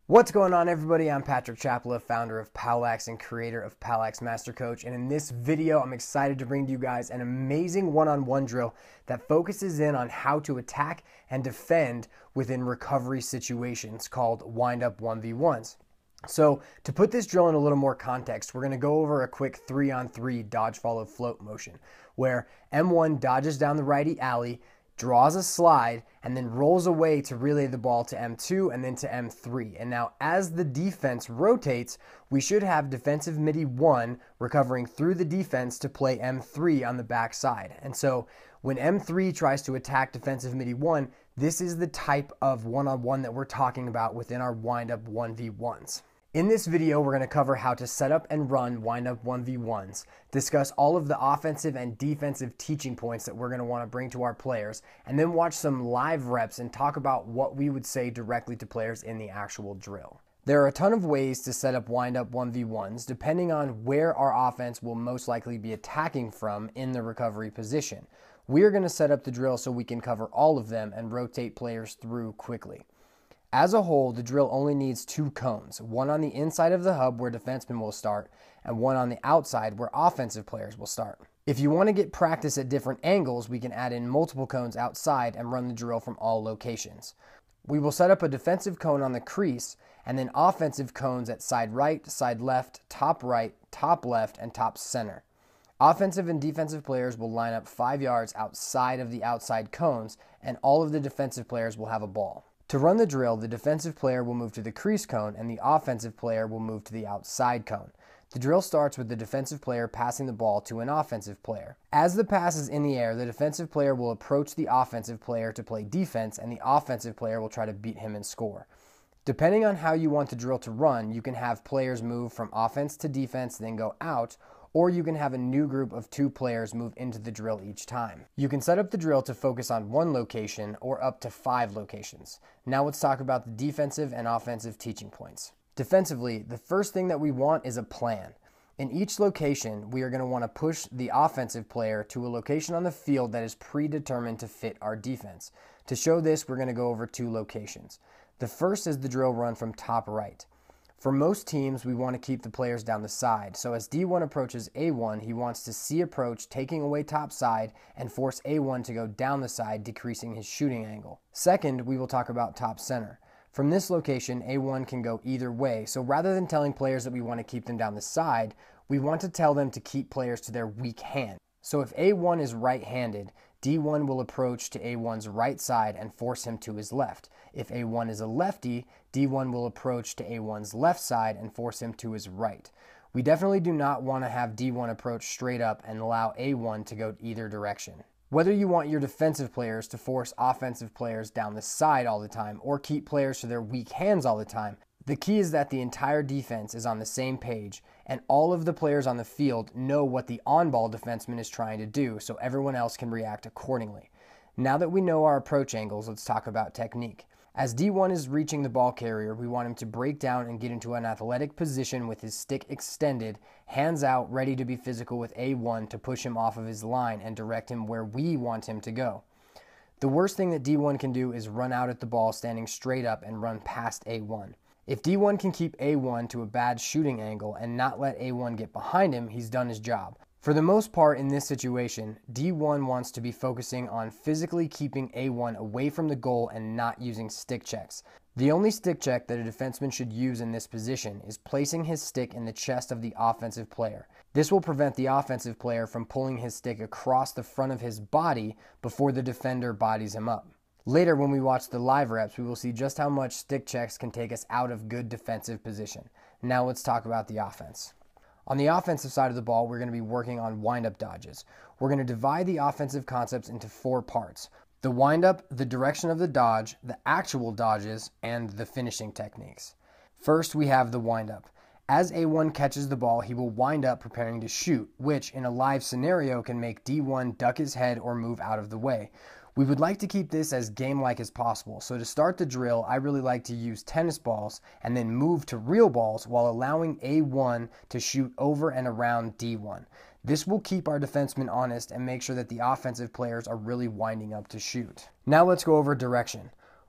What's going on, everybody? I'm Patrick Chapela, founder of Powlax and creator of Powlax Master Coach. And in this video, I'm excited to bring to you guys an amazing one-on-one drill that focuses in on how to attack and defend within recovery situations called wind-up 1v1s. So to put this drill in a little more context, we're going to go over a quick 3-on-3 dodge follow float motion where M1 dodges down the righty alley, draws a slide, and then rolls away to relay the ball to M2 and then to M3. And now as the defense rotates, we should have defensive midi 1 recovering through the defense to play M3 on the back side. And so when M3 tries to attack defensive midi 1, this is the type of one-on-one that we're talking about within our wind-up 1v1s. In this video, we're going to cover how to set up and run wind-up 1v1s, discuss all of the offensive and defensive teaching points that we're going to want to bring to our players, and then watch some live reps and talk about what we would say directly to players in the actual drill. There are a ton of ways to set up wind-up 1v1s depending on where our offense will most likely be attacking from in the recovery position. We're going to set up the drill so we can cover all of them and rotate players through quickly. As a whole, the drill only needs 2 cones, one on the inside of the hub where defensemen will start, and one on the outside where offensive players will start. If you want to get practice at different angles, we can add in multiple cones outside and run the drill from all locations. We will set up a defensive cone on the crease, and then offensive cones at side right, side left, top right, top left, and top center. Offensive and defensive players will line up 5 yards outside of the outside cones, and all of the defensive players will have a ball. To run the drill, the defensive player will move to the crease cone and the offensive player will move to the outside cone. The drill starts with the defensive player passing the ball to an offensive player. As the pass is in the air, the defensive player will approach the offensive player to play defense and the offensive player will try to beat him and score. Depending on how you want the drill to run, you can have players move from offense to defense, then go out, or you can have a new group of 2 players move into the drill each time. You can set up the drill to focus on 1 location or up to 5 locations. Now let's talk about the defensive and offensive teaching points. Defensively, the first thing that we want is a plan. In each location, we are going to want to push the offensive player to a location on the field that is predetermined to fit our defense. To show this, we're going to go over 2 locations. The first is the drill run from top right. For most teams, we want to keep the players down the side. So as D1 approaches A1, he wants to C approach, taking away top side, and force A1 to go down the side, decreasing his shooting angle. Second, we will talk about top center. From this location, A1 can go either way. So rather than telling players that we want to keep them down the side, we want to tell them to keep players to their weak hand. So if A1 is right-handed, D1 will approach to A1's right side and force him to his left. If A1 is a lefty, D1 will approach to A1's left side and force him to his right. We definitely do not want to have D1 approach straight up and allow A1 to go either direction. Whether you want your defensive players to force offensive players down the side all the time or keep players to their weak hands all the time, the key is that the entire defense is on the same page and all of the players on the field know what the on-ball defenseman is trying to do so everyone else can react accordingly. Now that we know our approach angles, let's talk about technique. As D1 is reaching the ball carrier, we want him to break down and get into an athletic position with his stick extended, hands out, ready to be physical with A1 to push him off of his line and direct him where we want him to go. The worst thing that D1 can do is run out at the ball standing straight up and run past A1. If D1 can keep A1 to a bad shooting angle and not let A1 get behind him, he's done his job. For the most part in this situation, D1 wants to be focusing on physically keeping A1 away from the goal and not using stick checks. The only stick check that a defenseman should use in this position is placing his stick in the chest of the offensive player. This will prevent the offensive player from pulling his stick across the front of his body before the defender bodies him up. Later, when we watch the live reps, we will see just how much stick checks can take us out of good defensive position. Now let's talk about the offense. On the offensive side of the ball, we're going to be working on wind-up dodges. We're going to divide the offensive concepts into 4 parts: the wind-up, the direction of the dodge, the actual dodges, and the finishing techniques. First, we have the wind-up. As A1 catches the ball, he will wind up preparing to shoot, which in a live scenario can make D1 duck his head or move out of the way. We would like to keep this as game-like as possible, so to start the drill, I really like to use tennis balls and then move to real balls while allowing A1 to shoot over and around D1. This will keep our defensemen honest and make sure that the offensive players are really winding up to shoot. Now let's go over direction.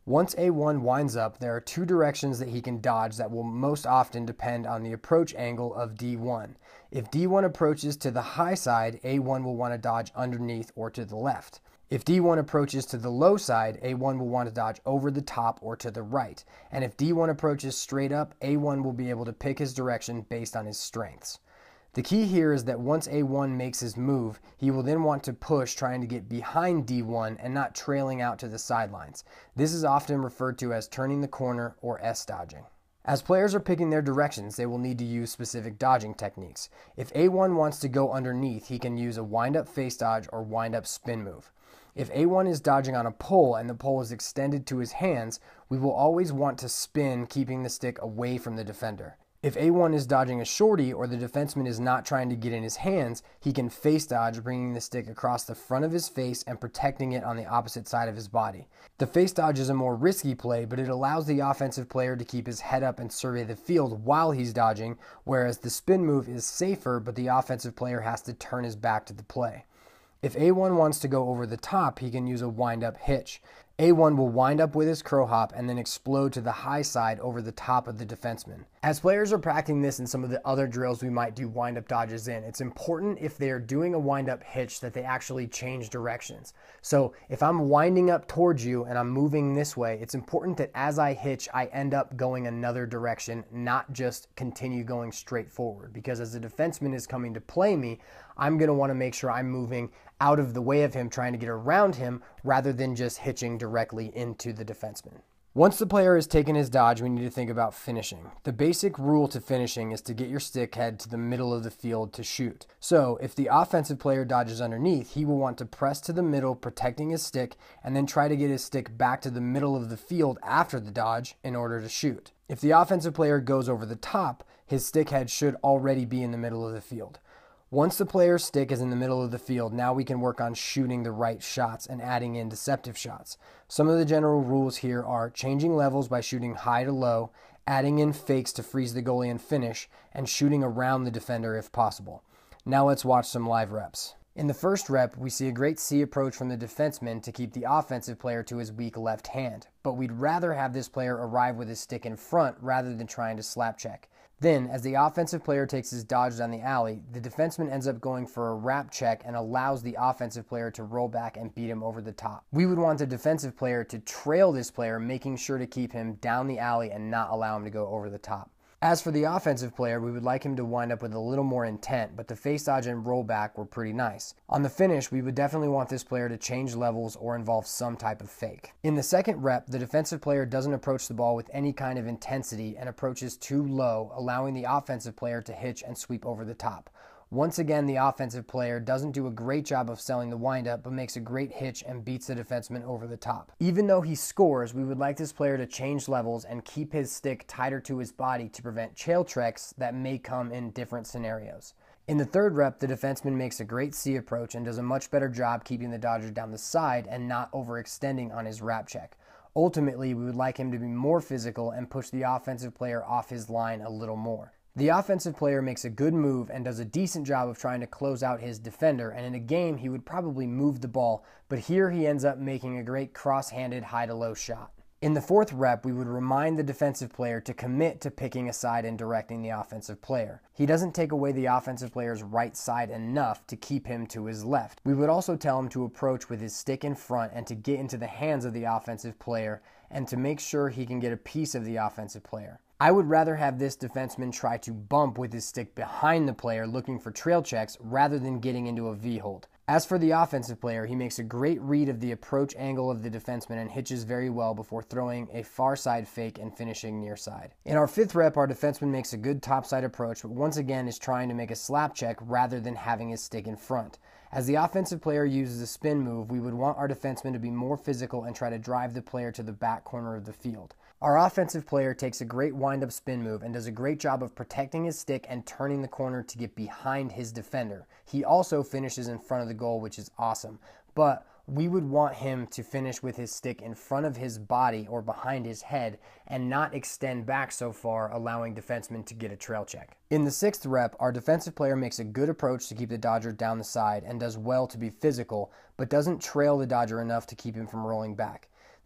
Once A1 winds up, there are two directions that he can dodge that will most often depend on the approach angle of D1. If D1 approaches to the high side, A1 will want to dodge underneath or to the left. If D1 approaches to the low side, A1 will want to dodge over the top or to the right. And if D1 approaches straight up, A1 will be able to pick his direction based on his strengths. The key here is that once A1 makes his move, he will then want to push, trying to get behind D1 and not trailing out to the sidelines. This is often referred to as turning the corner or S-dodging. As players are picking their directions, they will need to use specific dodging techniques. If A1 wants to go underneath, he can use a wind-up face dodge or wind-up spin move. If A1 is dodging on a pole and the pole is extended to his hands, we will always want to spin, keeping the stick away from the defender. If A1 is dodging a shorty or the defenseman is not trying to get in his hands, he can face dodge, bringing the stick across the front of his face and protecting it on the opposite side of his body. The face dodge is a more risky play, but it allows the offensive player to keep his head up and survey the field while he's dodging, whereas the spin move is safer, but the offensive player has to turn his back to the play. If A1 wants to go over the top, he can use a wind-up hitch. A1 will wind up with his crow hop and then explode to the high side over the top of the defenseman. As players are practicing this in some of the other drills we might do wind-up dodges in, it's important if they are doing a wind-up hitch that they actually change directions. So if I'm winding up towards you and I'm moving this way, it's important that as I hitch, I end up going another direction, not just continue going straight forward. Because as the defenseman is coming to play me, I'm going to want to make sure I'm moving out of the way of him, trying to get around him, rather than just hitching directly into the defenseman. Once the player has taken his dodge, we need to think about finishing. The basic rule to finishing is to get your stick head to the middle of the field to shoot. So if the offensive player dodges underneath, he will want to press to the middle, protecting his stick, and then try to get his stick back to the middle of the field after the dodge in order to shoot. If the offensive player goes over the top, his stick head should already be in the middle of the field. Once the player's stick is in the middle of the field, now we can work on shooting the right shots and adding in deceptive shots. Some of the general rules here are changing levels by shooting high to low, adding in fakes to freeze the goalie and finish, and shooting around the defender if possible. Now let's watch some live reps. In the first rep, we see a great C approach from the defenseman to keep the offensive player to his weak left hand, but we'd rather have this player arrive with his stick in front rather than trying to slap check. Then, as the offensive player takes his dodge down the alley, the defenseman ends up going for a wrap check and allows the offensive player to roll back and beat him over the top. We would want the defensive player to trail this player, making sure to keep him down the alley and not allow him to go over the top. As for the offensive player, we would like him to wind up with a little more intent, but the face dodge and rollback were pretty nice. On the finish, we would definitely want this player to change levels or involve some type of fake. In the second rep, the defensive player doesn't approach the ball with any kind of intensity and approaches too low, allowing the offensive player to hitch and sweep over the top. Once again, the offensive player doesn't do a great job of selling the windup, but makes a great hitch and beats the defenseman over the top. Even though he scores, we would like this player to change levels and keep his stick tighter to his body to prevent trail treks that may come in different scenarios. In the third rep, the defenseman makes a great C approach and does a much better job keeping the dodger down the side and not overextending on his wrap check. Ultimately, we would like him to be more physical and push the offensive player off his line a little more. The offensive player makes a good move and does a decent job of trying to close out his defender, and in a game he would probably move the ball, but here he ends up making a great cross-handed high-to-low shot. In the fourth rep, we would remind the defensive player to commit to picking a side and directing the offensive player. He doesn't take away the offensive player's right side enough to keep him to his left. We would also tell him to approach with his stick in front and to get into the hands of the offensive player and to make sure he can get a piece of the offensive player. I would rather have this defenseman try to bump with his stick behind the player looking for trail checks rather than getting into a V-hold. As for the offensive player, he makes a great read of the approach angle of the defenseman and hitches very well before throwing a far side fake and finishing near side. In our fifth rep, our defenseman makes a good topside approach, but once again is trying to make a slap check rather than having his stick in front. As the offensive player uses a spin move, we would want our defenseman to be more physical and try to drive the player to the back corner of the field. Our offensive player takes a great wind-up spin move and does a great job of protecting his stick and turning the corner to get behind his defender. He also finishes in front of the goal, which is awesome, but we would want him to finish with his stick in front of his body or behind his head and not extend back so far, allowing defensemen to get a trail check. In the sixth rep, our defensive player makes a good approach to keep the dodger down the side and does well to be physical, but doesn't trail the dodger enough to keep him from rolling back.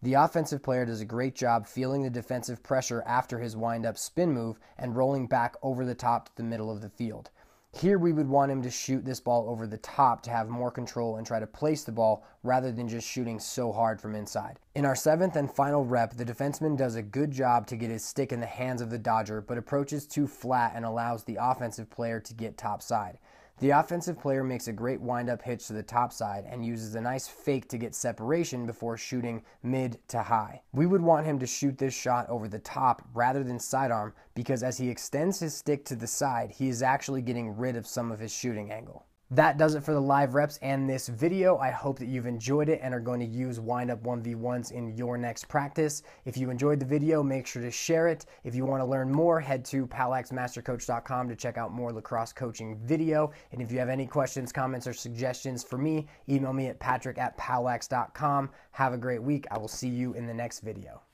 The offensive player does a great job feeling the defensive pressure after his wind-up spin move and rolling back over the top to the middle of the field. Here we would want him to shoot this ball over the top to have more control and try to place the ball rather than just shooting so hard from inside. In our 7th and final rep, the defenseman does a good job to get his stick in the hands of the Dodger, but approaches too flat and allows the offensive player to get topside. The offensive player makes a great wind-up hitch to the top side and uses a nice fake to get separation before shooting mid to high. We would want him to shoot this shot over the top rather than sidearm because as he extends his stick to the side, he is actually getting rid of some of his shooting angle. That does it for the live reps and this video. I hope that you've enjoyed it and are going to use wind-up 1v1s in your next practice. If you enjoyed the video, make sure to share it. If you want to learn more, head to PALAXMasterCoach.com to check out more lacrosse coaching video. And if you have any questions, comments, or suggestions for me, email me at patrick@palax.com. Have a great week. I will see you in the next video.